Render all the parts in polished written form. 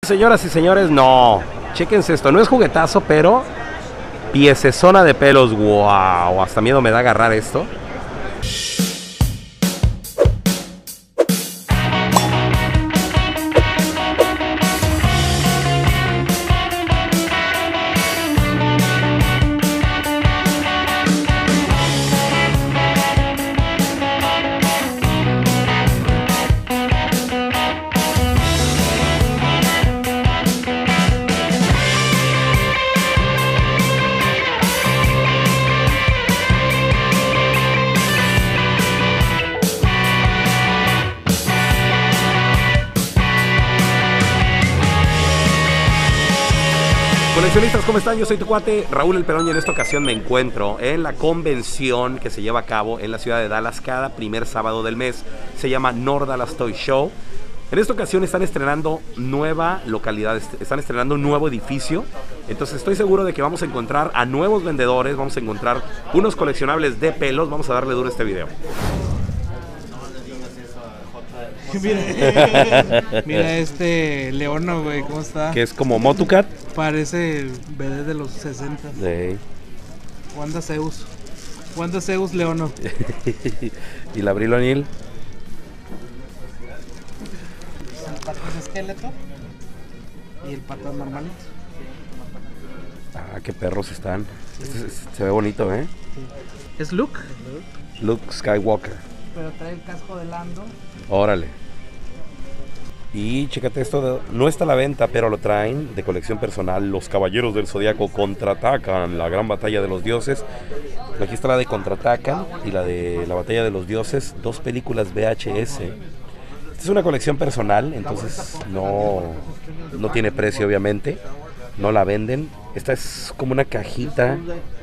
Señoras y señores, no, chéquense esto, no es juguetazo, pero piecesona de pelos, wow, hasta miedo me da agarrar esto. Coleccionistas, ¿cómo están? Yo soy tu cuate Raúl El Pelón y en esta ocasión me encuentro en la convención que se lleva a cabo en la ciudad de Dallas cada primer sábado del mes. Se llama North Dallas Toy Show. En esta ocasión están estrenando nueva localidad, están estrenando un nuevo edificio. Entonces estoy seguro de que vamos a encontrar a nuevos vendedores, vamos a encontrar unos coleccionables de pelos. Vamos a darle duro a este video. Mira este Leono, güey, ¿cómo está? Que es como Motucat. Parece el bebé de los 60. Sí. Wanda Zeus. Wanda Zeus Leono. Y la Abril O'Neil. El pato de esqueleto. Y el pato normalito. Ah, qué perros están. Se ve bonito, ¿eh? Sí. ¿Es Luke? Luke Skywalker. Pero trae el casco de Lando. Órale. Y chécate esto, no está a la venta, pero lo traen de colección personal. Los Caballeros del Zodiaco contraatacan, la gran batalla de los dioses. Aquí está la de Contraatacan y la de la batalla de los dioses, dos películas VHS. Esta es una colección personal, entonces no tiene precio obviamente, no la venden. Esta es como una cajita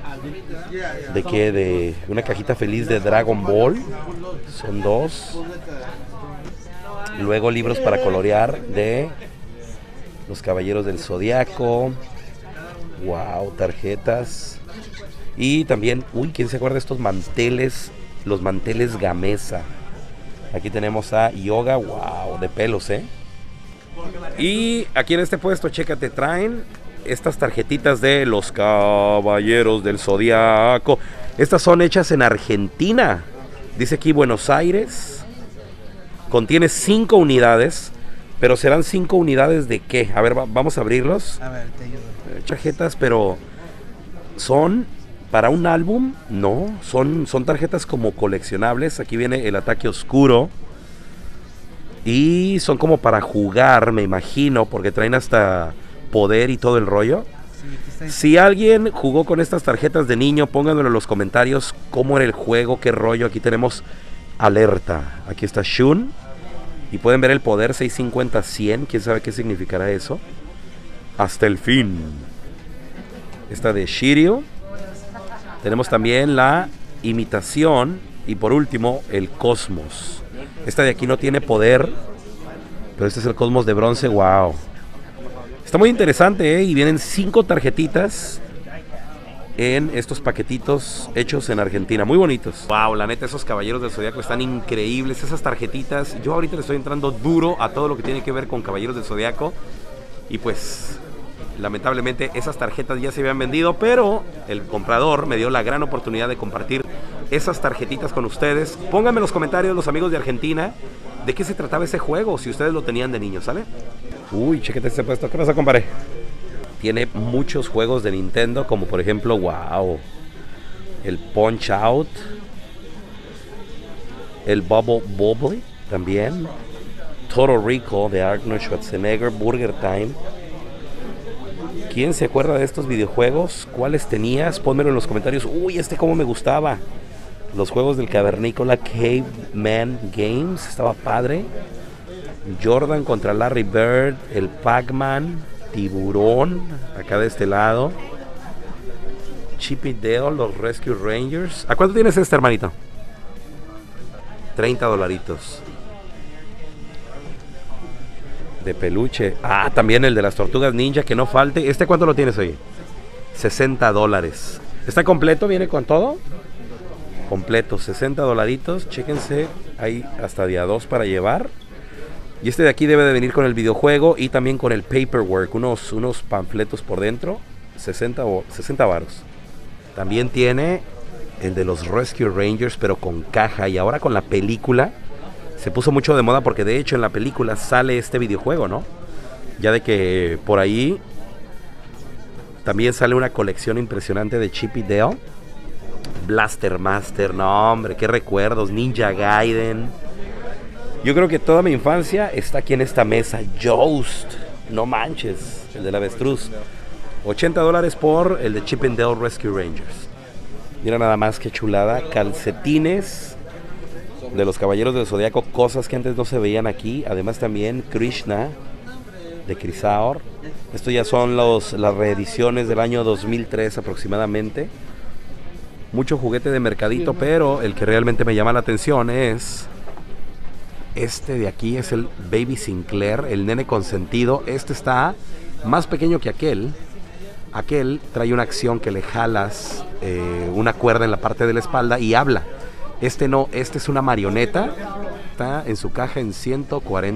de una cajita feliz de Dragon Ball. Son dos. Luego libros para colorear de los Caballeros del Zodiaco. Wow, tarjetas. Y también, uy, ¿quién se acuerda de estos manteles? Los manteles Gamesa. Aquí tenemos a Yoga, wow, de pelos, ¿eh? Y aquí en este puesto, chécate, traen estas tarjetitas de los Caballeros del Zodiaco. Estas son hechas en Argentina. Dice aquí Buenos Aires. Contiene 5 unidades, pero serán 5 unidades de qué? A ver, vamos a abrirlos. A ver, te ayudo. Tarjetas, pero ¿son para un álbum? No, son tarjetas como coleccionables. Aquí viene el ataque oscuro. Y son como para jugar, me imagino, porque traen hasta poder y todo el rollo. Sí, si alguien jugó con estas tarjetas de niño, pónganmelo en los comentarios cómo era el juego, qué rollo. Aquí tenemos alerta. Aquí está Shun. Y pueden ver el poder 650-100. ¿Quién sabe qué significará eso? Hasta el fin. Esta de Shiryu. Tenemos también la imitación. Y por último, el Cosmos. Esta de aquí no tiene poder, pero este es el Cosmos de bronce. Wow. Está muy interesante, ¿eh? Y vienen 5 tarjetitas en estos paquetitos hechos en Argentina, muy bonitos. Wow, la neta, esos Caballeros del Zodiaco están increíbles, esas tarjetitas. Yo ahorita le estoy entrando duro a todo lo que tiene que ver con Caballeros del Zodiaco. Y pues, lamentablemente, esas tarjetas ya se habían vendido, pero el comprador me dio la gran oportunidad de compartir esas tarjetitas con ustedes. Pónganme en los comentarios, los amigos de Argentina, de qué se trataba ese juego, si ustedes lo tenían de niños, ¿sale? Uy, chéquete este puesto, ¿qué pasa, compadre? Tiene muchos juegos de Nintendo, como por ejemplo, wow, el Punch Out, el Bubble Bobble también, Total Recall de Arnold Schwarzenegger, Burger Time. ¿Quién se acuerda de estos videojuegos? ¿Cuáles tenías? Pónmelo en los comentarios. Uy, este cómo me gustaba. Los juegos del cavernícola, Caveman Games, estaba padre. Jordan contra Larry Bird, el Pac-Man, Tiburón, acá de este lado. Chip y Dale, los Rescue Rangers. ¿A cuánto tienes este, hermanito? $30. De peluche. Ah, también el de las tortugas ninja, que no falte. ¿Este cuánto lo tienes hoy? $60. ¿Está completo? ¿Viene con todo? Completo, $60. Chéquense, hay hasta día 2 para llevar. Y este de aquí debe de venir con el videojuego y también con el paperwork, unos panfletos por dentro, 60 varos. También tiene el de los Rescue Rangers, pero con caja. Y ahora con la película se puso mucho de moda porque de hecho en la película sale este videojuego, ¿no? Ya de que por ahí también sale una colección impresionante de Chip y Dale. Blaster Master, no hombre, qué recuerdos. Ninja Gaiden. Yo creo que toda mi infancia está aquí en esta mesa. Joust, no manches, el del avestruz. $80 por el de Chip and Dale Rescue Rangers. Mira nada más qué chulada. Calcetines de los Caballeros del Zodiaco, cosas que antes no se veían aquí. Además también Krishna de Chrysaor. Estos ya son las reediciones del año 2003 aproximadamente. Mucho juguete de mercadito, pero el que realmente me llama la atención es este de aquí. Es el Baby Sinclair, el nene consentido. Este está más pequeño que aquel. Aquel trae una acción que le jalas una cuerda en la parte de la espalda y habla. Este no, este es una marioneta. Está en su caja en $140.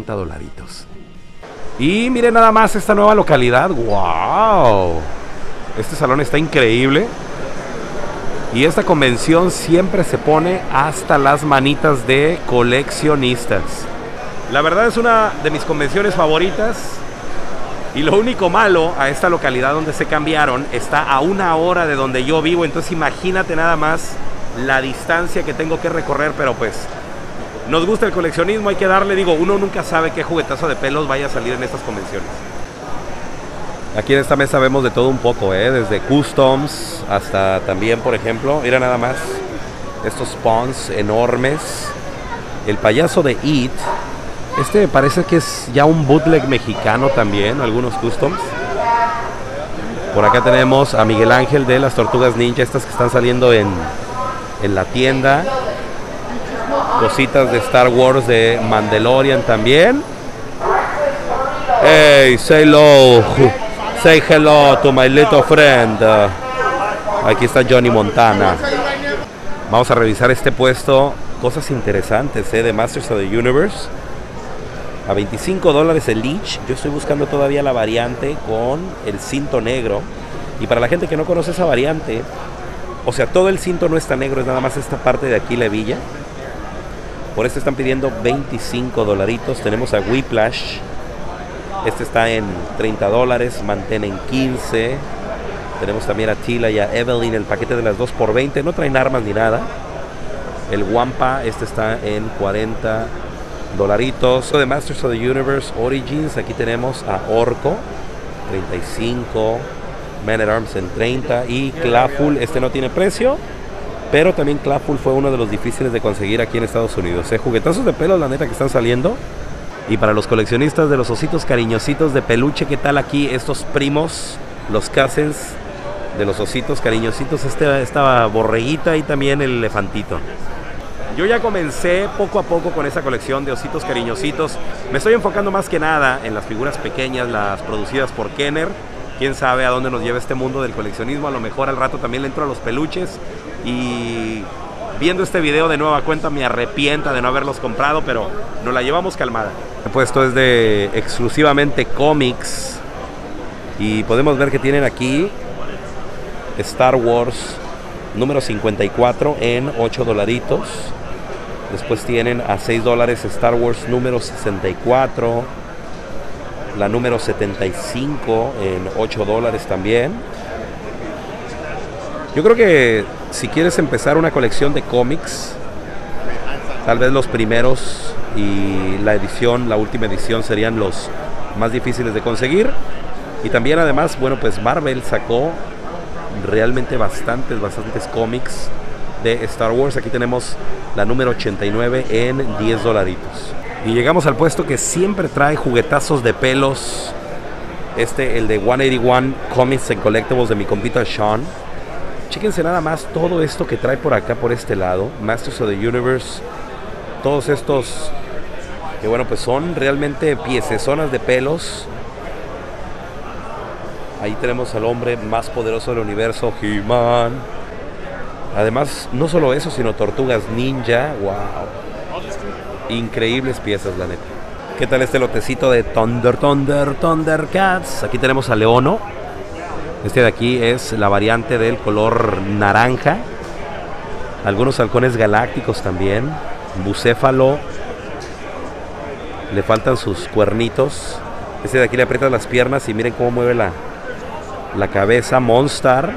Y miren nada más esta nueva localidad. ¡Wow! Este salón está increíble. Y esta convención siempre se pone hasta las manitas de coleccionistas. La verdad es una de mis convenciones favoritas. Y lo único malo a esta localidad donde se cambiaron está a 1 hora de donde yo vivo. Entonces imagínate nada más la distancia que tengo que recorrer. Pero pues nos gusta el coleccionismo, hay que darle. Digo, uno nunca sabe qué juguetazo de pelos vaya a salir en estas convenciones. Aquí en esta mesa vemos de todo un poco, desde customs hasta también, por ejemplo, mira nada más estos spawns enormes. El payaso de It. Este me parece que es ya un bootleg mexicano también, algunos customs. Por acá tenemos a Miguel Ángel de las Tortugas Ninja, estas que están saliendo en la tienda. Cositas de Star Wars, de Mandalorian también. Hey, say hello. Say hello to my little friend. Aquí está Johnny Montana. Vamos a revisar este puesto. Cosas interesantes, de Masters of the Universe. A $25 el Lich. Yo estoy buscando todavía la variante con el cinto negro. Y para la gente que no conoce esa variante, o sea, todo el cinto no está negro, es nada más esta parte de aquí, la hebilla. Por este están pidiendo $25. Tenemos a Whiplash. Este está en $30. Mantén en $15. Tenemos también a Tila y a Evelyn, el paquete de las 2 por $20. No traen armas ni nada. El Wampa, este está en $40. De Masters of the Universe Origins, aquí tenemos a Orco, 35. Man at Arms en 30. Y Clawful, este no tiene precio. Pero también Clawful fue uno de los difíciles de conseguir aquí en Estados Unidos. Juguetazos de pelo, la neta, que están saliendo. Y para los coleccionistas de los ositos cariñositos de peluche, ¿qué tal aquí estos primos, los cousins de los ositos cariñositos? Esta borreguita y también el elefantito. Yo ya comencé poco a poco con esa colección de ositos cariñositos. Me estoy enfocando más que nada en las figuras pequeñas, las producidas por Kenner. Quién sabe a dónde nos lleva este mundo del coleccionismo. A lo mejor al rato también le entro a los peluches. Y viendo este video de nueva cuenta me arrepienta de no haberlos comprado, pero nos la llevamos calmada. El puesto es de exclusivamente cómics. Y podemos ver que tienen aquí Star Wars número 54 en $8. Después tienen a $6 Star Wars número 64. La número 75 en $8 también. Yo creo que si quieres empezar una colección de cómics, tal vez los primeros y la última edición serían los más difíciles de conseguir. Y también además, bueno, pues Marvel sacó realmente bastantes cómics de Star Wars. Aquí tenemos la número 89 en $10. Y llegamos al puesto que siempre trae juguetazos de pelos. El de 181 Comics and Collectibles de mi compita Sean. Chéquense nada más todo esto que trae por acá, por este lado. Masters of the Universe. Todos estos que, bueno, pues son realmente piecesonas de pelos. Ahí tenemos al hombre más poderoso del universo, He-Man. Además, no solo eso, sino Tortugas Ninja. Wow. Increíbles piezas, la neta. ¿Qué tal este lotecito de Thundercats? Aquí tenemos a Leono. Este de aquí es la variante del color naranja. Algunos halcones galácticos también. Bucéfalo. Le faltan sus cuernitos. Este de aquí le aprietas las piernas y miren cómo mueve la cabeza. Monstar.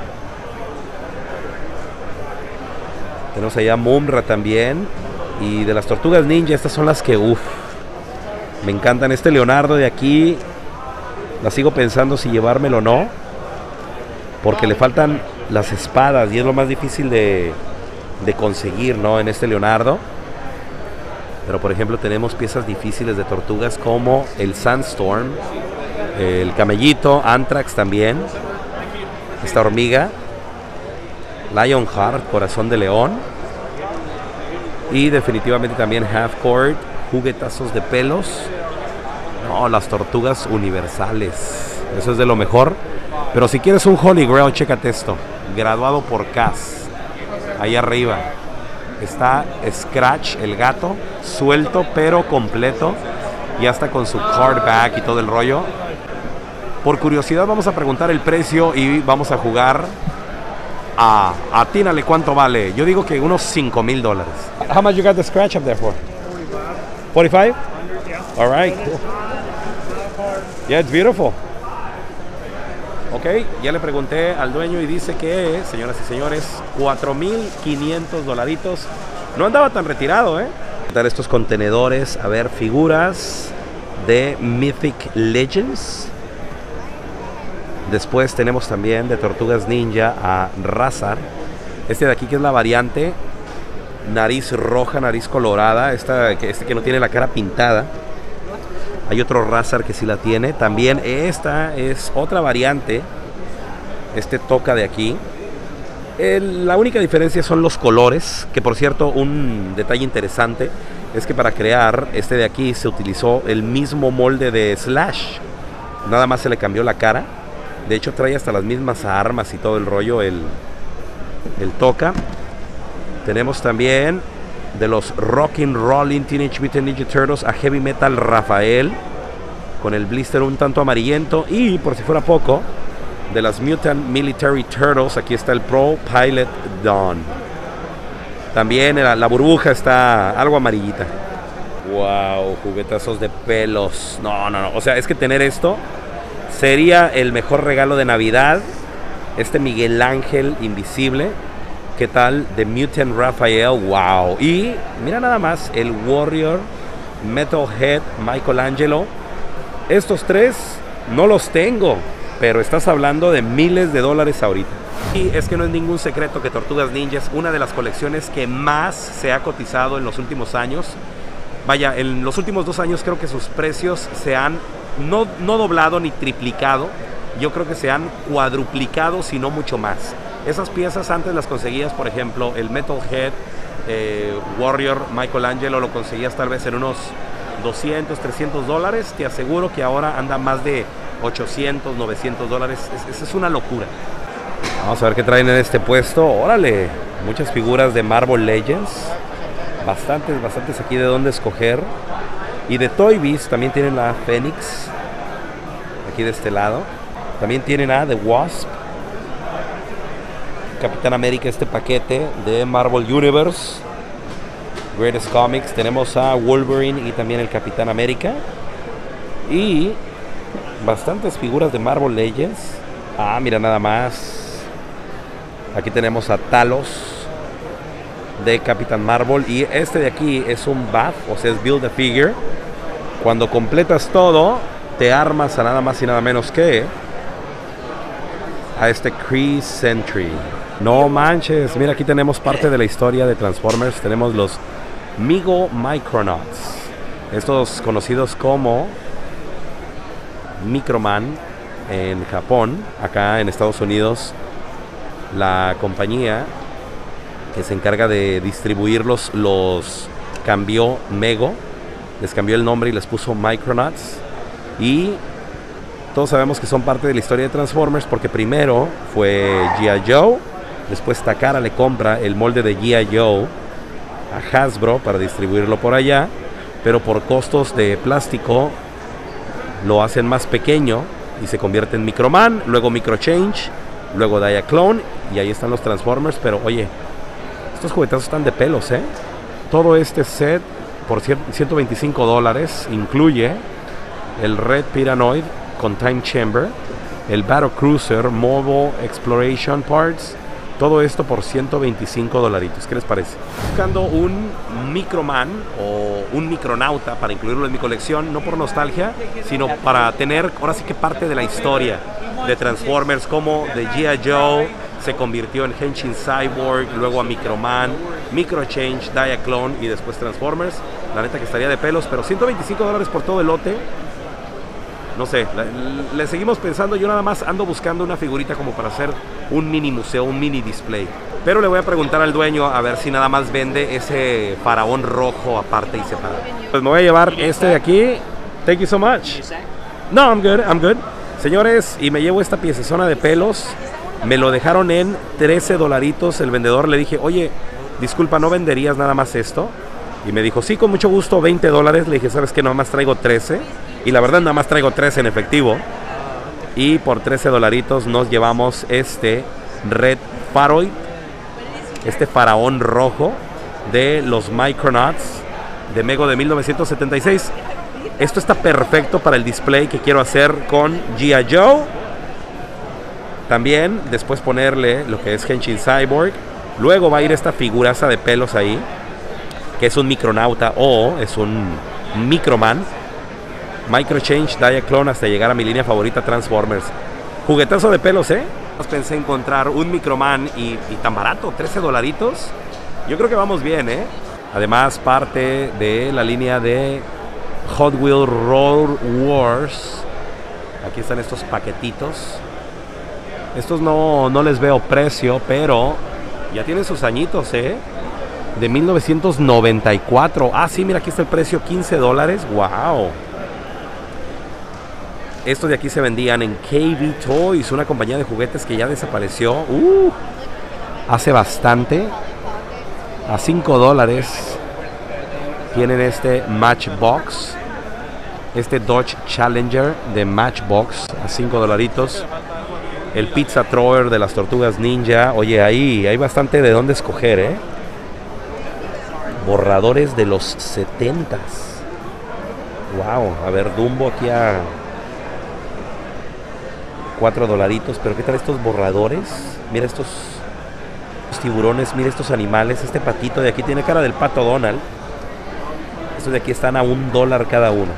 Tenemos allá Mumra también. Y de las tortugas ninja, estas son las que me encantan. Este Leonardo de aquí, la sigo pensando si llevármelo o no, porque le faltan las espadas y es lo más difícil de conseguir, ¿no? En este Leonardo. Pero por ejemplo tenemos piezas difíciles de tortugas como el Sandstorm, el Camellito, Anthrax también, esta hormiga, Lionheart, Corazón de León, y definitivamente también Half-Cord, juguetazos de pelos. No, las tortugas universales, eso es de lo mejor. Pero si quieres un Holy Grail, chécate esto, graduado por Cass. Ahí arriba está Scratch, el gato, suelto pero completo, y hasta con su card back y todo el rollo. Por curiosidad vamos a preguntar el precio y vamos a jugar a atínale cuánto vale. Yo digo que unos $5,000. How much you got the Scratch up there for? 45? All right, cool. Yeah, it's beautiful. Ok, ya le pregunté al dueño y dice que, señoras y señores, $4,500. No andaba tan retirado, ¿eh? Estos contenedores, a ver, figuras de Mythic Legends. Después tenemos también de Tortugas Ninja a Razar. Este de aquí que es la variante, nariz roja, nariz colorada, este que no tiene la cara pintada. Hay otro Razar que sí la tiene. También esta es otra variante. Este toca de aquí. La única diferencia son los colores. Que por cierto, un detalle interesante es que para crear este de aquí se utilizó el mismo molde de Slash. Nada más se le cambió la cara. De hecho trae hasta las mismas armas y todo el rollo el toca. Tenemos también de los Rockin' Rollin' Teenage Mutant Ninja Turtles a Heavy Metal Rafael, con el blister un tanto amarillento. Y por si fuera poco, de las Mutant Military Turtles, aquí está el Pro Pilot Dawn. También la burbuja está algo amarillita. Wow, juguetazos de pelos. No, o sea, es que tener esto sería el mejor regalo de Navidad. Este Miguel Ángel invisible. ¿Qué tal? The Mutant Raphael, wow. Y mira nada más, el Warrior, Metalhead, Michelangelo. Estos tres no los tengo, pero estás hablando de miles de dólares ahorita. Y es que no es ningún secreto que Tortugas Ninja es una de las colecciones que más se ha cotizado en los últimos años. Vaya, en los últimos 2 años creo que sus precios se han no doblado ni triplicado. Yo creo que se han cuadruplicado, si no mucho más. Esas piezas antes las conseguías, por ejemplo, el Metalhead, Warrior, Michelangelo, lo conseguías tal vez en unos $200, $300. Te aseguro que ahora anda más de $800, $900. Es una locura. Vamos a ver qué traen en este puesto. Órale, muchas figuras de Marvel Legends. Bastantes aquí de dónde escoger. Y de Toy Biz también tienen la Fénix. Aquí de este lado. También tienen a The Wasp. Capitán América, este paquete de Marvel Universe. Greatest Comics. Tenemos a Wolverine y también el Capitán América. Y bastantes figuras de Marvel Legends. Ah, mira nada más. Aquí tenemos a Talos de Capitán Marvel. Y este de aquí es un buff, o sea, es Build a Figure. Cuando completas todo, te armas a nada más y nada menos que a este Kree Sentry. No manches, mira, aquí tenemos parte de la historia de Transformers. Tenemos los Migo Micronauts, estos conocidos como Microman en Japón. Acá en Estados Unidos la compañía que se encarga de distribuirlos los cambió Mego, les cambió el nombre y les puso Micronauts. Y todos sabemos que son parte de la historia de Transformers porque primero fue G.I. Joe, después Takara le compra el molde de G.I. Joe a Hasbro para distribuirlo por allá. pero por costos de plástico lo hacen más pequeño y se convierte en Microman, luego Microchange, luego Diaclone, y ahí están los Transformers. Pero oye, estos juguetazos están de pelos, ¿eh? Todo este set por $125 incluye el Red Pyranoid con Time Chamber, el Battle Cruiser Mobile Exploration Parts, todo esto por $125. ¿Qué les parece? Buscando un Microman o un Micronauta para incluirlo en mi colección, no por nostalgia, sino para tener ahora sí que parte de la historia de Transformers, como de G.I. Joe se convirtió en Henshin Cyborg, luego a Microman, Microchange, Diaclone y después Transformers. La neta que estaría de pelos, pero $125 por todo el lote. No sé, le seguimos pensando. Yo nada más ando buscando una figurita como para hacer un mini museo, un mini display. Pero le voy a preguntar al dueño a ver si nada más vende ese faraón rojo aparte y separado. Pues me voy a llevar este de aquí. Thank you so much. No, I'm good. Señores, y me llevo esta piecezona de pelos. Me lo dejaron en $13. El vendedor le dije, oye, disculpa, ¿no venderías nada más esto? Y me dijo, sí, con mucho gusto, $20. Le dije, ¿sabes qué? Nada más traigo 13. Y la verdad, nada más traigo 13 en efectivo. Y por $13 nos llevamos este Red Pharoid, este faraón rojo de los Micronauts de Mego de 1976. Esto está perfecto para el display que quiero hacer con G.I. Joe. También después ponerle lo que es Henshin Cyborg. Luego va a ir esta figuraza de pelos ahí, que es un Micronauta o es un Microman. Microchange, Diaclone, hasta llegar a mi línea favorita, Transformers. Juguetazo de pelos, ¿eh? Pensé encontrar un Microman y tan barato, $13. Yo creo que vamos bien, ¿eh? Además, parte de la línea de Hot Wheels Road Wars. Aquí están estos paquetitos. Estos no les veo precio, pero ya tienen sus añitos, ¿eh? De 1994. Ah, sí, mira, aquí está el precio, $15. ¡Wow! Estos de aquí se vendían en KB Toys, una compañía de juguetes que ya desapareció hace bastante. A $5 tienen este Matchbox, este Dodge Challenger de Matchbox a $5. El Pizza Thrower de las Tortugas Ninja. Oye, ahí hay bastante de dónde escoger, ¿eh? Borradores de los 70s. Wow, a ver, Dumbo aquí a $4. Pero ¿qué tal estos borradores? Mira estos tiburones, mira estos animales. Este patito de aquí tiene cara del pato Donald. Estos de aquí están a $1 cada uno.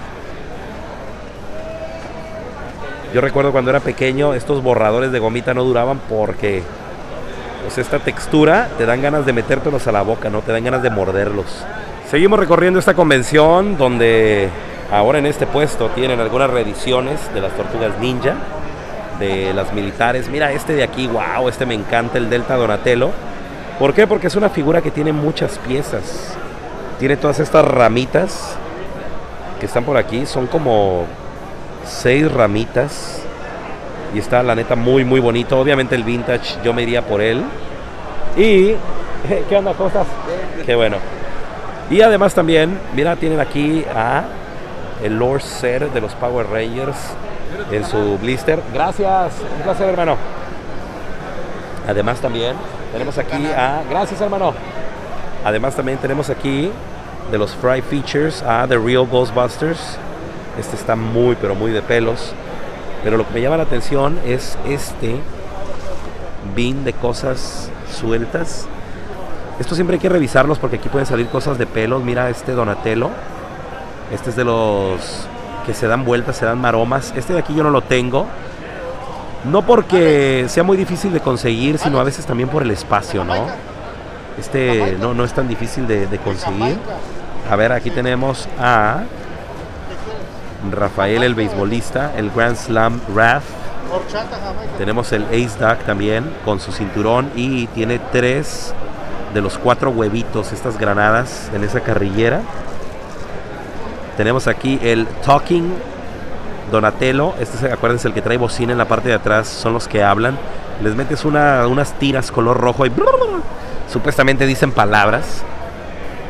Yo recuerdo cuando era pequeño, estos borradores de gomita no duraban porque pues esta textura te dan ganas de metértelos a la boca, ¿no? Te dan ganas de morderlos. Seguimos recorriendo esta convención donde ahora en este puesto tienen algunas reediciones de las Tortugas Ninja, de las militares. Mira este de aquí, wow, este me encanta, el Delta Donatello. ¿Por qué? Porque es una figura que tiene muchas piezas. Tiene todas estas ramitas que están por aquí, son como 6 ramitas. Y está la neta muy muy bonito. Obviamente el vintage yo me iría por él. Y ¿qué onda? ¿Cómo estás? Qué bueno. Y además también, mira, tienen aquí a el Lord Zed de los Power Rangers en su blister. Gracias, un placer, hermano. Además también tenemos aquí a... Gracias, hermano. Además también tenemos aquí de los Fry Features a The Real Ghostbusters. Este está muy pero muy de pelos. Pero lo que me llama la atención es este bin de cosas sueltas. Esto siempre hay que revisarlos porque aquí pueden salir cosas de pelos. Mira este Donatello. Este es de los que se dan vueltas, se dan maromas. Este de aquí yo no lo tengo. No porque sea muy difícil de conseguir, sino a veces también por el espacio, ¿no? Este no es tan difícil de conseguir. A ver, aquí tenemos a Rafael el beisbolista, el Grand Slam Wrath. Tenemos el Ace Duck también con su cinturón y tiene 3 de los 4 huevitos, estas granadas en esa carrillera. Tenemos aquí el Talking Donatello. Este, acuérdense, el que trae bocina en la parte de atrás, son los que hablan. Les metes unas tiras color rojo y supuestamente dicen palabras.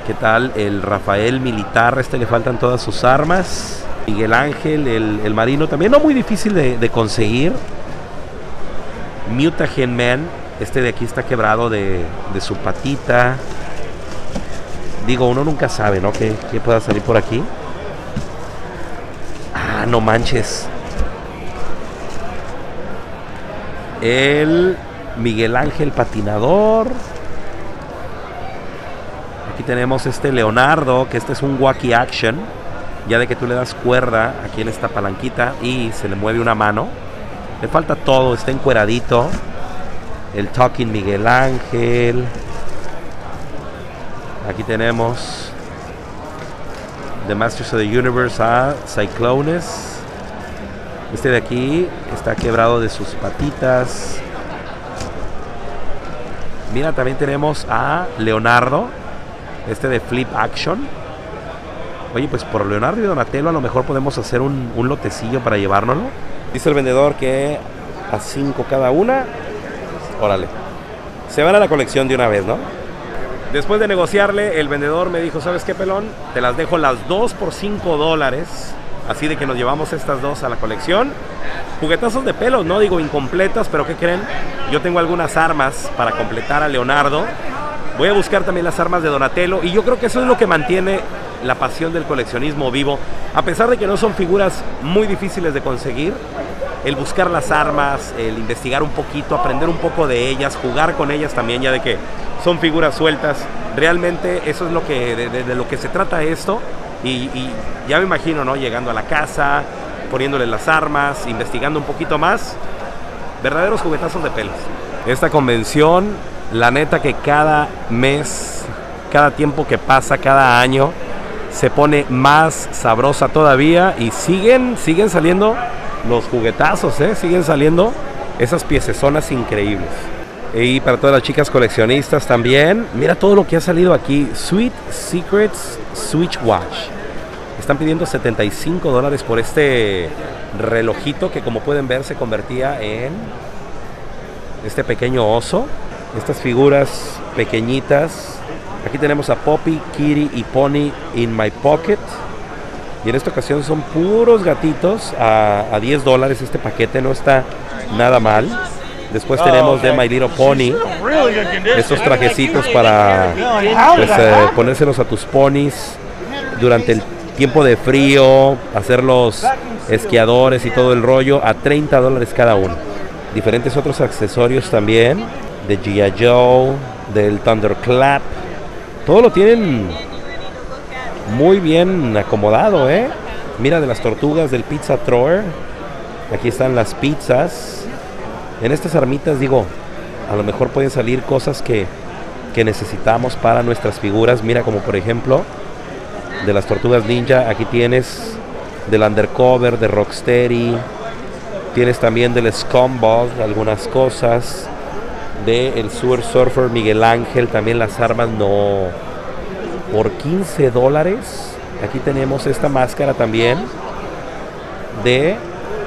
¿Qué tal el Rafael militar? Este le faltan todas sus armas. Miguel Ángel, el marino, también no muy difícil de conseguir. Mutagen Man, este de aquí está quebrado de su patita. Digo, uno nunca sabe, ¿no? ¿Qué pueda salir por aquí? Ah, no manches. El Miguel Ángel patinador. Aquí tenemos este Leonardo, que este es un wacky action. Ya de que tú le das cuerda aquí en esta palanquita y se le mueve una mano. Le falta todo, está encueradito. El Talking Miguel Ángel. Aquí tenemos The Masters of the Universe a Cyclones. Este de aquí está quebrado de sus patitas. Mira, también tenemos a Leonardo, este de Flip Action. Oye, pues por Leonardo y Donatello a lo mejor podemos hacer un lotecillo para llevárnoslo. Dice el vendedor que a 5 cada una. Órale. Se van a la colección de una vez, ¿no? Después de negociarle, el vendedor me dijo, ¿sabes qué, pelón? Te las dejo las 2 por $5. Así de que nos llevamos estas dos a la colección. Juguetazos de pelos, no digo incompletas, pero ¿qué creen? Yo tengo algunas armas para completar a Leonardo. Voy a buscar también las armas de Donatello. Y yo creo que eso es lo que mantiene la pasión del coleccionismo vivo. A pesar de que no son figuras muy difíciles de conseguir, el buscar las armas, el investigar un poquito, aprender un poco de ellas, jugar con ellas también, ya de que son figuras sueltas. Realmente eso es lo que de lo que se trata esto. Y ya me imagino, ¿no? Llegando a la casa, poniéndole las armas, investigando un poquito más. Verdaderos juguetazos de pelos. Esta convención, la neta que cada mes, cada tiempo que pasa, cada año, se pone más sabrosa todavía. Y siguen saliendo los juguetazos, siguen saliendo esas piecesonas increíbles. Y para todas las chicas coleccionistas también, mira todo lo que ha salido aquí. Sweet Secrets Switch Watch. Están pidiendo $75 por este relojito que, como pueden ver, se convertía en este pequeño oso. Estas figuras pequeñitas. Aquí tenemos a Poppy, Kitty y Pony in my pocket. Y en esta ocasión son puros gatitos a $10. Este paquete no está nada mal. Después tenemos de My Little Pony, estos trajecitos para pues, ponérselos a tus ponis durante el tiempo de frío, hacerlos esquiadores y todo el rollo, a $30 cada uno. Diferentes otros accesorios también, de G.I. Joe, del Thunderclap. Todo lo tienen muy bien acomodado, Mira, de las tortugas del Pizza Thrower. Aquí están las pizzas. En estas armitas, digo, a lo mejor pueden salir cosas que necesitamos para nuestras figuras. Mira, como por ejemplo, de las tortugas ninja, aquí tienes del Undercover, de Rocksteady. Tienes también del Scumbag, algunas cosas. De el Sewer Surfer Miguel Ángel, también las armas, no. Por $15. Aquí tenemos esta máscara también de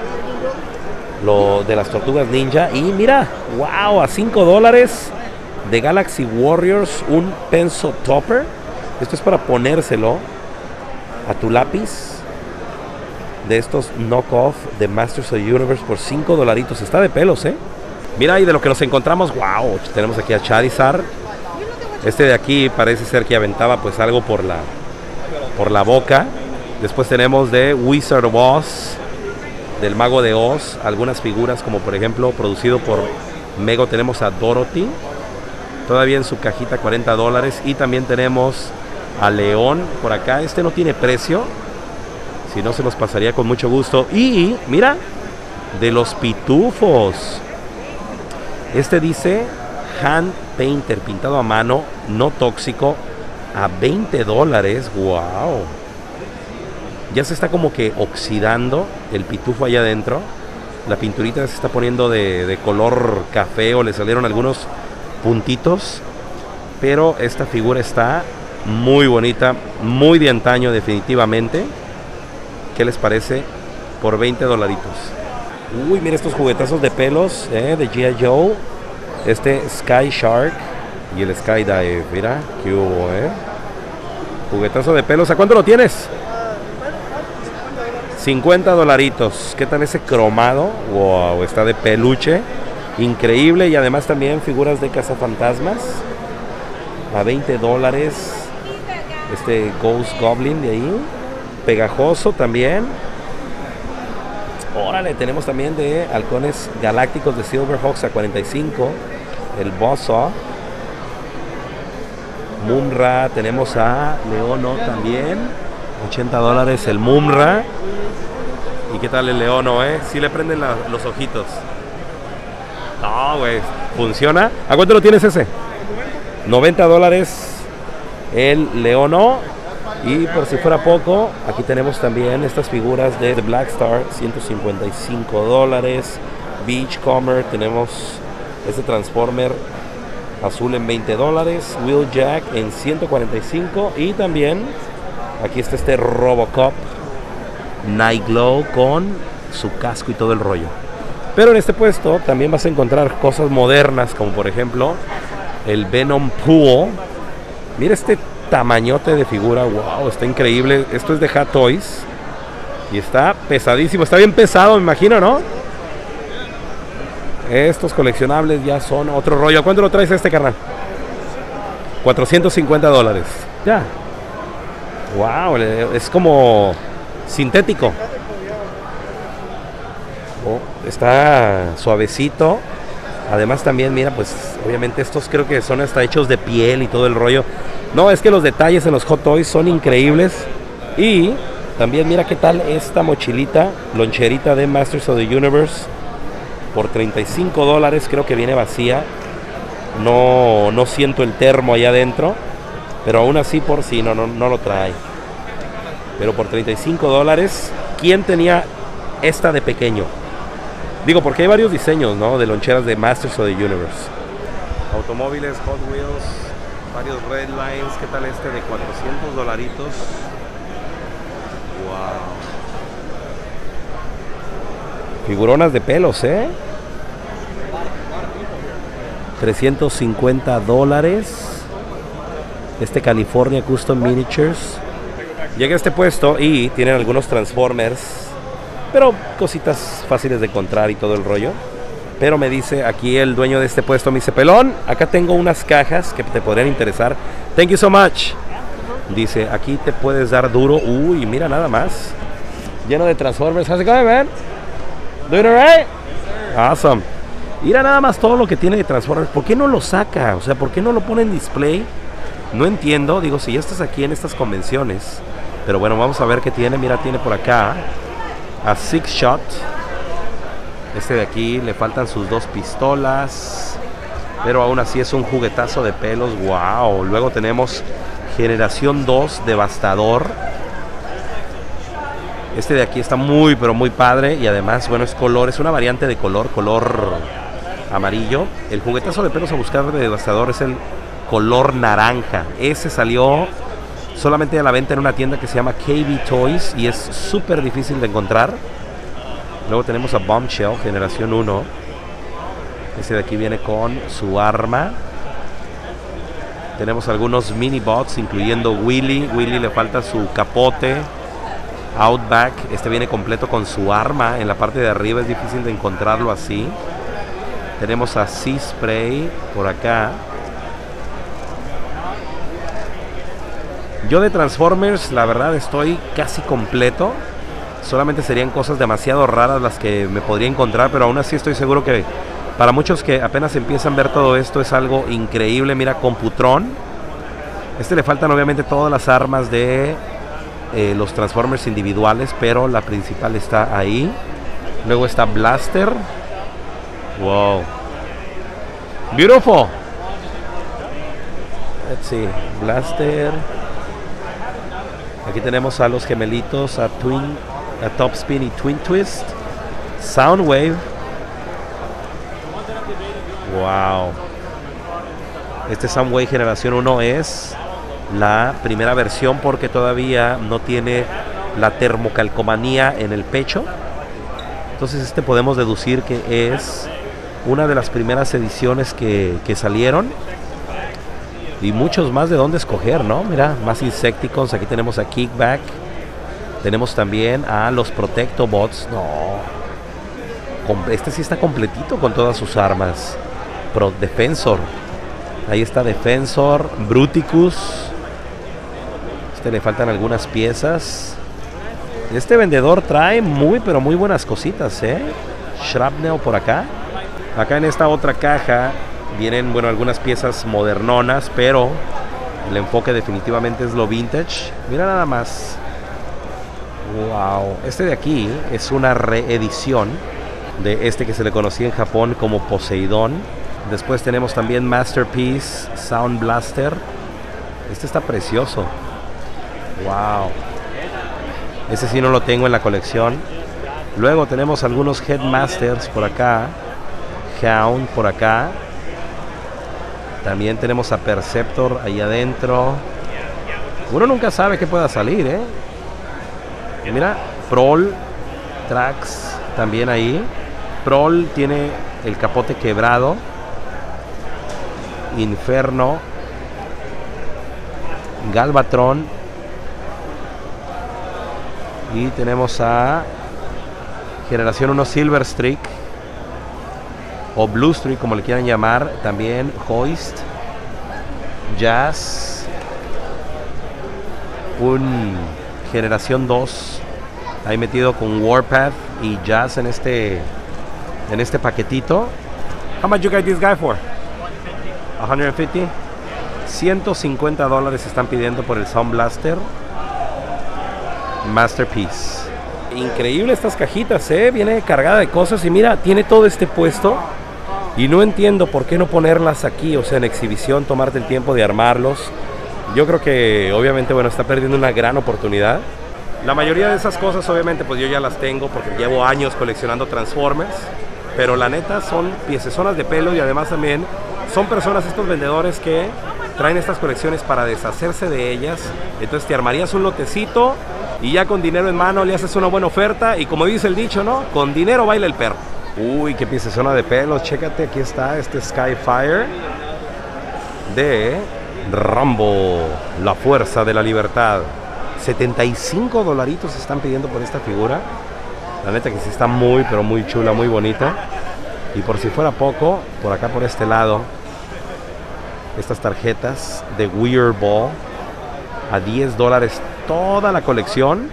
las tortugas ninja. Y mira, wow, a $5 de Galaxy Warriors, un pencil topper. Esto es para ponérselo a tu lápiz. De estos knockoff de Masters of the Universe por $5. Está de pelos, Mira, y de lo que nos encontramos, wow, tenemos aquí a Charizard. Este de aquí parece ser que aventaba pues algo por la boca. Después tenemos de Wizard of Oz, del Mago de Oz, algunas figuras como por ejemplo producido por Mego. Tenemos a Dorothy, todavía en su cajita, $40. Y también tenemos a León por acá. Este no tiene precio, si no se los pasaría con mucho gusto. Y mira, de los pitufos, este dice Hand Painter, pintado a mano, no tóxico, a $20. Wow. Ya se está como que oxidando el pitufo allá adentro. La pinturita se está poniendo de color café, o le salieron algunos puntitos. Pero esta figura está muy bonita, muy de antaño definitivamente. ¿Qué les parece? Por $20. Uy, mira estos juguetazos de pelos, de G.I. Joe. Este Sky Shark y el Skydive. Mira, qué hubo, Juguetazo de pelos. ¿A cuánto lo tienes? $50. ¿Qué tal ese cromado? Wow, está de peluche. Increíble. Y además también figuras de cazafantasmas. A $20. Este Ghost Goblin de ahí. Pegajoso también. Órale, tenemos también de halcones galácticos de Silverhawks a $45. El Buzzsaw. Mumra, tenemos a Leono también, $80 el Mumra. ¿Y qué tal el Leono, Sí le prenden los ojitos. No, güey, funciona. ¿A cuánto lo tienes ese? $90 el Leono. Y por si fuera poco, aquí tenemos también estas figuras de The Black Star, $155. Beachcomber, tenemos este Transformer azul en $20, Wheeljack en $145 y también aquí está este Robocop Nightglow con su casco y todo el rollo. Pero en este puesto también vas a encontrar cosas modernas, como por ejemplo el Venom Pool. Mira este tamañote de figura, wow, está increíble. Esto es de Hot Toys y está pesadísimo, está bien pesado, me imagino, ¿no? Estos coleccionables ya son otro rollo. ¿Cuánto lo traes este, carnal? $450. Ya. Wow, es como sintético. Oh, está suavecito. Además también, mira, pues obviamente estos creo que son hasta hechos de piel y todo el rollo. No, es que los detalles en los Hot Toys son increíbles. Y también mira qué tal esta mochilita, loncherita de Masters of the Universe. Por $35, creo que viene vacía. No siento el termo allá adentro, pero aún así por si no lo trae. Pero por $35, ¿quién tenía esta de pequeño? Digo, porque hay varios diseños, ¿no? De loncheras de Masters of the Universe. Automóviles, Hot Wheels, varios Red Lines. ¿Qué tal este de $400? Wow. Figuronas de pelos, $350. Este California Custom Miniatures. Llegué a este puesto y tienen algunos Transformers, pero cositas fáciles de encontrar y todo el rollo. Pero me dice aquí el dueño de este puesto, me dice, pelón, acá tengo unas cajas que te podrían interesar. Thank you so much. Dice, aquí te puedes dar duro. Uy, mira nada más. Lleno de Transformers. How's it going, man? Doing alright? Awesome. Mira nada más todo lo que tiene de Transformers. ¿Por qué no lo saca? O sea, ¿por qué no lo pone en display? No entiendo. Digo, si ya estás aquí en estas convenciones. Pero bueno, vamos a ver qué tiene. Mira, tiene por acá a Six Shot. Este de aquí le faltan sus dos pistolas. Pero aún así es un juguetazo de pelos. Wow. Luego tenemos Generación 2 Devastador. Este de aquí está muy, pero muy padre. Y además, bueno, es color. Es una variante de color amarillo. El juguetazo de pelos a buscar de Devastador es el color naranja. Ese salió solamente a la venta en una tienda que se llama KB Toys y es súper difícil de encontrar. Luego tenemos a Bombshell, Generación 1. Este de aquí viene con su arma. Tenemos algunos mini bots, incluyendo Willy. Willy le falta su capote. Outback, este viene completo con su arma. En la parte de arriba es difícil de encontrarlo así. Tenemos a Sea Spray por acá. Yo de Transformers, la verdad, estoy casi completo. Solamente serían cosas demasiado raras las que me podría encontrar, pero aún así estoy seguro que para muchos que apenas empiezan a ver todo esto es algo increíble. Mira, Computron. Este le faltan obviamente todas las armas de los Transformers individuales, pero la principal está ahí. Luego está Blaster. Wow. Beautiful. Let's see. Blaster. Aquí tenemos a los gemelitos, a Topspin y Twin Twist. Soundwave. Wow. Este Soundwave Generación 1 es la primera versión porque todavía no tiene la termocalcomanía en el pecho. Entonces este podemos deducir que es una de las primeras ediciones que salieron. Y muchos más de dónde escoger, ¿no? Mira, más Insecticons. Aquí tenemos a Kickback. Tenemos también a los Protectobots. No. Este sí está completito con todas sus armas. Defensor. Ahí está Defensor. Bruticus. Este le faltan algunas piezas. Este vendedor trae muy, pero muy buenas cositas, ¿eh? Shrapnel por acá. Acá en esta otra caja vienen, bueno, algunas piezas modernonas, pero el enfoque definitivamente es lo vintage. Mira nada más. Wow. Este de aquí es una reedición de este que se le conocía en Japón como Poseidón. Después tenemos también Masterpiece Sound Blaster. Este está precioso. Wow. Ese sí no lo tengo en la colección. Luego tenemos algunos Headmasters por acá. Hound por acá. También tenemos a Perceptor ahí adentro. Uno nunca sabe qué pueda salir, ¿eh? Mira, Prol Trax también ahí. Prol tiene el capote quebrado. Inferno. Galvatron. Y tenemos a Generación 1 Silver Streak o Blue Streak, como le quieran llamar. También Hoist, Jazz, un Generación 2 ahí metido con Warpath y Jazz en este paquetito. How much you got this guy for? 150. $150 están pidiendo por el Sound Blaster Masterpiece. Increíble estas cajitas, viene cargada de cosas y mira, tiene todo este puesto y no entiendo por qué no ponerlas aquí, o sea, en exhibición, tomarte el tiempo de armarlos. Yo creo que obviamente, bueno, está perdiendo una gran oportunidad. La mayoría de esas cosas obviamente pues yo ya las tengo porque llevo años coleccionando Transformers, pero la neta son piecesonas de pelo y además también son personas, estos vendedores, que traen estas colecciones para deshacerse de ellas. Entonces te armarías un lotecito y ya con dinero en mano le haces una buena oferta y como dice el dicho, ¿no? Con dinero baila el perro. Uy, qué piecesona de pelos, chécate, aquí está este Skyfire de Rambo, la fuerza de la libertad. $75 están pidiendo por esta figura. La neta que sí está muy, pero muy chula, muy bonita. Y por si fuera poco, por acá por este lado, estas tarjetas de Weird Ball a $10 toda la colección.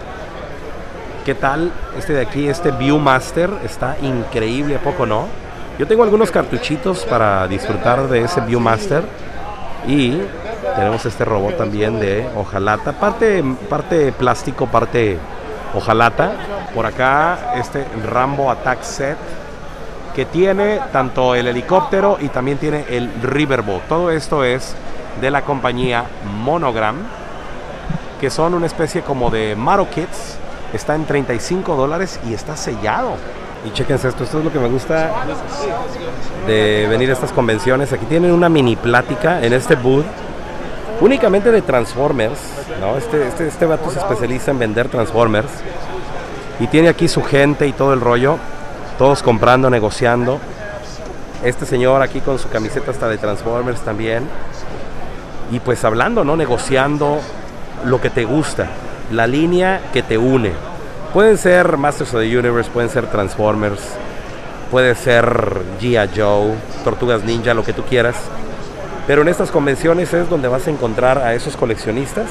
¿Qué tal este de aquí? Este Viewmaster está increíble, ¿a poco no? Yo tengo algunos cartuchitos para disfrutar de ese Viewmaster. Y tenemos este robot también de hojalata, parte plástico, parte hojalata. Por acá este Rambo Attack Set, que tiene tanto el helicóptero y también tiene el Riverboat. Todo esto es de la compañía Monogram, que son una especie como de Maro Kits. Está en $35 y está sellado. Y chéquense esto es lo que me gusta de venir a estas convenciones. Aquí tienen una mini plática en este booth, únicamente de Transformers, ¿no? Este vato se especializa en vender Transformers y tiene aquí su gente y todo el rollo, todos comprando, negociando. Este señor aquí con su camiseta hasta de Transformers también, y pues hablando, ¿no? Negociando lo que te gusta, la línea que te une. Pueden ser Masters of the Universe, pueden ser Transformers, puede ser G.I. Joe, Tortugas Ninja, lo que tú quieras. Pero en estas convenciones es donde vas a encontrar a esos coleccionistas.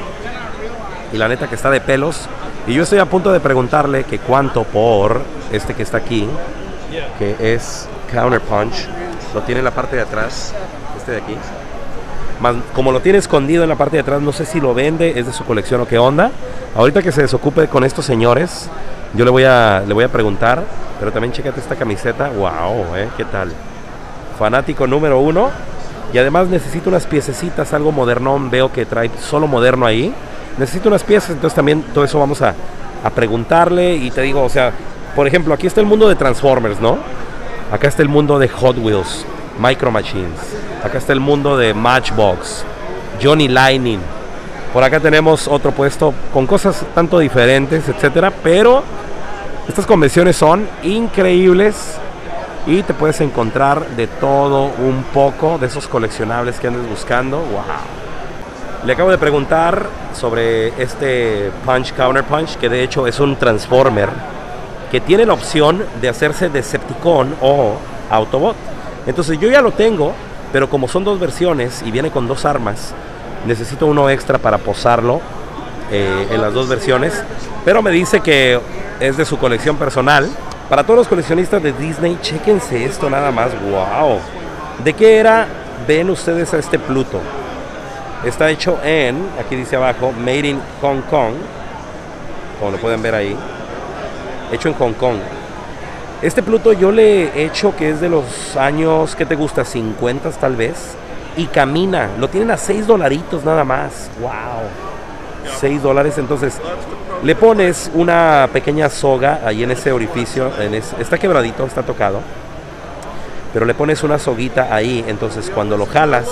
Y la neta que está de pelos. Y yo estoy a punto de preguntarle que cuánto por este que está aquí, que es Counterpunch. Lo tiene en la parte de atrás, este de aquí. Más, como lo tiene escondido en la parte de atrás, no sé si lo vende, es de su colección o qué onda. Ahorita que se desocupe con estos señores, yo le voy a preguntar. Pero también chécate esta camiseta. Wow, ¿qué tal? Fanático número 1. Y además necesito unas piececitas, algo modernón. Veo que trae solo moderno ahí. Necesito unas piezas, entonces también todo eso vamos a preguntarle. Y te digo, o sea, por ejemplo, aquí está el mundo de Transformers, ¿no? Acá está el mundo de Hot Wheels, Micro Machines. Acá está el mundo de Matchbox, Johnny Lightning. Por acá tenemos otro puesto con cosas tanto diferentes, etcétera. Pero estas convenciones son increíbles Y te puedes encontrar de todo un poco de esos coleccionables que andes buscando. ¡Wow! Le acabo de preguntar sobre este Punch Counter Punch, que de hecho es un Transformer que tiene la opción de hacerse Decepticon o Autobot. Entonces yo ya lo tengo, pero como son dos versiones y viene con dos armas, necesito uno extra para posarlo en las dos versiones. Pero me dice que es de su colección personal. Para todos los coleccionistas de Disney, chéquense esto nada más. ¡Wow! ¿De qué era? Ven ustedes a este Pluto. Está hecho en, aquí dice abajo, Made in Hong Kong. Como lo pueden ver ahí. Hecho en Hong Kong. Este Pluto yo le he hecho que es de los años, ¿qué te gusta? 50 tal vez. Y camina. Lo tienen a $6 nada más. ¡Wow! $6. Entonces le pones una pequeña soga ahí en ese orificio. Está quebradito, está tocado. Pero le pones una soguita ahí. Entonces cuando lo jalas,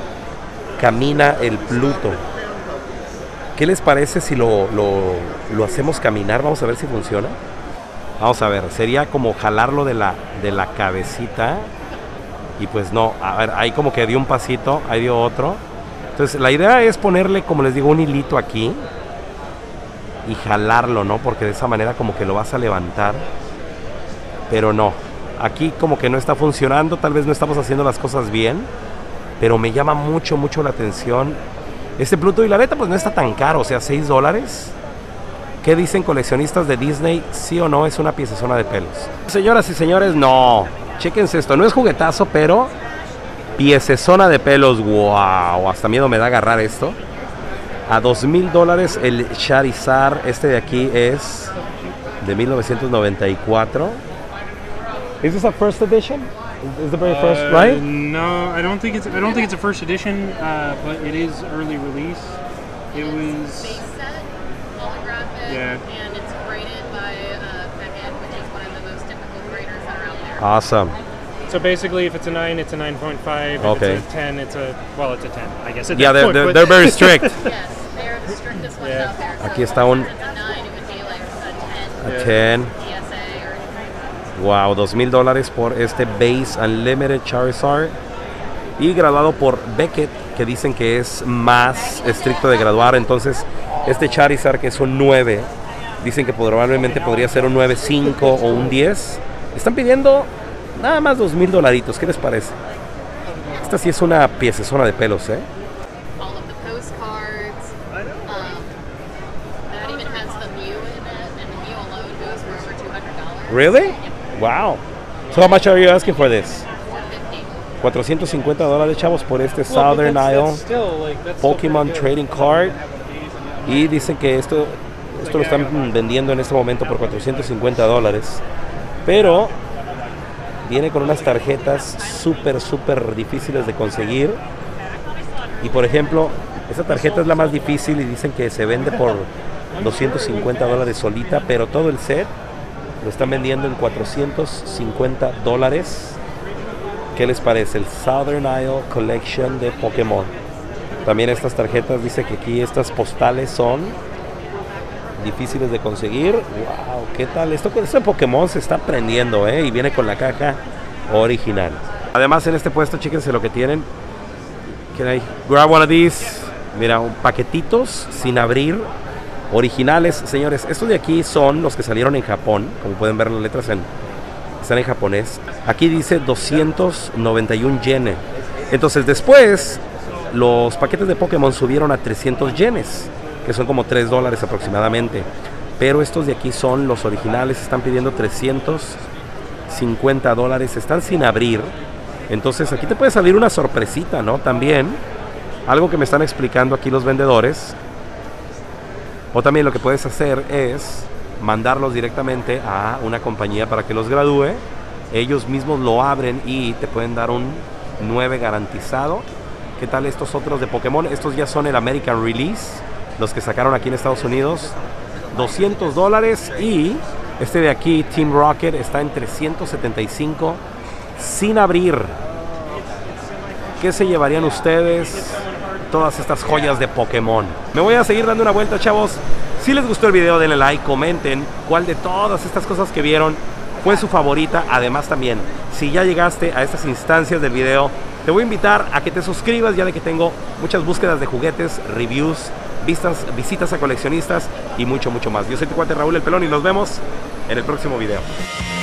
camina el Pluto. ¿Qué les parece si lo hacemos caminar? Vamos a ver si funciona. Vamos a ver, sería como jalarlo de la cabecita. Y pues no, a ver, ahí como que dio un pasito, ahí dio otro. Entonces la idea es ponerle, como les digo, un hilito aquí y jalarlo, ¿no? Porque de esa manera como que lo vas a levantar. Pero no, aquí como que no está funcionando, tal vez no estamos haciendo las cosas bien. Pero me llama mucho la atención este Pluto. Y la neta pues no está tan caro, o sea, $6. ¿Qué dicen coleccionistas de Disney? ¿Sí o no es una piecezona de pelos? Señoras y señores, no. Chéquense esto, no es juguetazo, pero piecezona de pelos. ¡Wow! Hasta miedo me da agarrar esto. A $2,000 el Charizard. Este de aquí es de 1994. ¿Es this a first edition? Is the very first, right? No, I don't think it's a first edition, but it is early release. It was Base set, holographic, Yeah. and it's graded by Beckett, which is one of the most difficult graders that are out there. Awesome. so basically if it's a 9, it's a 9.5. If Okay. it's a 10, it's a a 10. I guess. At Yeah, that point, they're very strict. Yes, they're the strictest ones Yeah. out there. So Aquí está un if it's a 9, it would be like a 10 a 10. PSA or Wow, $2,000 por este Base Unlimited Charizard. Y graduado por Beckett, que dicen que es más estricto de graduar. Entonces, este Charizard, que es un 9, dicen que probablemente podría ser un 9.5 o un 10. Están pidiendo nada más $2,000. ¿Qué les parece? Esta sí es una piecezona de pelos, ¿eh? all of the postcards. That even has the Mew in it, and the Mew alone goes for over $200. Really? Wow. So how much are you asking for this? $450. $450, chavos, por este Southern Isle Pokémon Trading Card. Y dicen que esto lo están vendiendo en este momento por $450. Pero viene con unas tarjetas súper difíciles de conseguir. Y por ejemplo, esta tarjeta es la más difícil y dicen que se vende por $250 solita, pero todo el set lo están vendiendo en $450. ¿Qué les parece? El Southern Isle Collection de Pokémon. También estas tarjetas, dice que aquí estas postales son difíciles de conseguir. Wow, ¿qué tal? Esto de Pokémon se está prendiendo, ¿eh? Y viene con la caja original. Además, en este puesto, chéquense lo que tienen. Can I grab one of these? Mira, paquetitos sin abrir, originales. Señores, estos de aquí son los que salieron en Japón. Como pueden ver, las letras están en japonés. Aquí dice 291 yenes. Entonces después los paquetes de Pokémon subieron a 300 yenes, que son como $3 aproximadamente. Pero estos de aquí son los originales. Están pidiendo $350. Están sin abrir. Entonces aquí te puede salir una sorpresita, ¿no? También algo que me están explicando aquí los vendedores. O también lo que puedes hacer es mandarlos directamente a una compañía para que los gradúe. Ellos mismos lo abren y te pueden dar un 9 garantizado. ¿Qué tal estos otros de Pokémon? Estos ya son el American Release, los que sacaron aquí en Estados Unidos. $200. Y este de aquí, Team Rocket, está en 375 sin abrir. ¿Qué se llevarían ustedes? Todas estas joyas de Pokémon. Me voy a seguir dando una vuelta, chavos. Si les gustó el video, denle like, comenten cuál de todas estas cosas que vieron fue su favorita. Además también, Si ya llegaste a estas instancias del video, te voy a invitar a que te suscribas, ya de que tengo muchas búsquedas de juguetes, reviews, visitas a coleccionistas y mucho más. Yo soy tu cuate Raúl el Pelón y nos vemos en el próximo video.